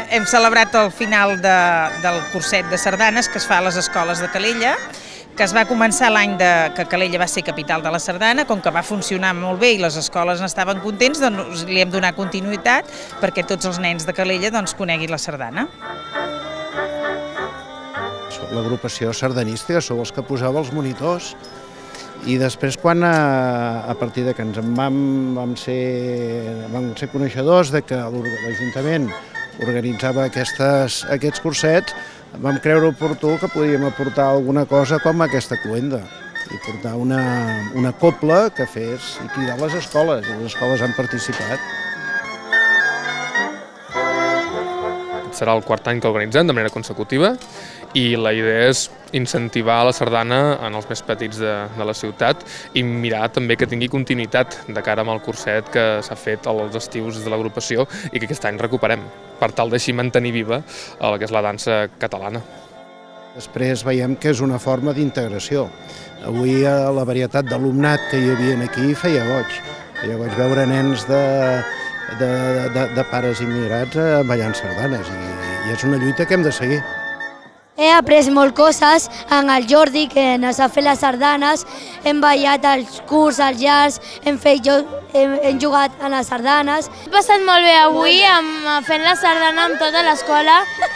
hem celebrat el final del curset de sardanes que es fa a les escoles de Calella, que es va començar l'any que Calella va ser capital de la sardana. Com que va funcionar molt bé i les escoles n'estaven contents, doncs li hem donat continuïtat perquè tots els nens de Calella coneguin la sardana. L'agrupació sardanística, sou els que poseu els monitors, i després quan a partir de que ens vam ser coneixedors de que l'Ajuntament organitzava aquests cursets, vam creure oportú que podíem aportar alguna cosa com aquesta cloenda i portar una cobla que fes i cridar les escoles, i les escoles han participat. Serà el quart any que organitzem de manera consecutiva i la idea és incentivar la sardana en els més petits de la ciutat i mirar també que tingui continuïtat de cara amb el curset que s'ha fet als estius de l'agrupació i que aquest any recuperem, per tal d'així mantenir viva el que és la dansa catalana. Després veiem que és una forma d'integració. Avui la varietat d'alumnat que hi havia aquí feia goig veure nens de pares immigrats ballant sardanes i és una lluita que hem de seguir. He après molt coses amb el Jordi, que ens ha fet les sardanes, hem ballat els curts, els llars, hem jugat a les sardanes. He passat molt bé avui fent la sardana amb tota l'escola.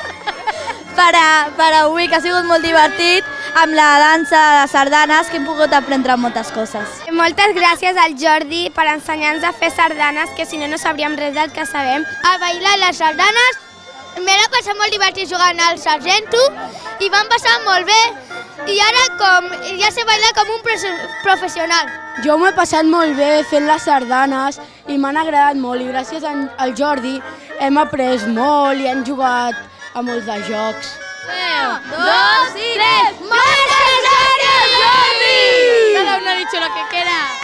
Per avui, que ha sigut molt divertit, amb la dansa de sardanes, que hem pogut aprendre moltes coses. Moltes gràcies al Jordi per ensenyar-nos a fer sardanes, que si no, no sabríem res del que sabem. A bailar les sardanes, m'he passat molt divertit jugant al sargento i vam passar molt bé i ara ja sé bailar com un professional. Jo m'ho he passat molt bé fent les sardanes i m'han agradat molt i gràcies al Jordi hem après molt i hem jugat a molts de jocs. 1, 2 i 3, ¡más Jordi! Cada uno ha dicho lo que quiera.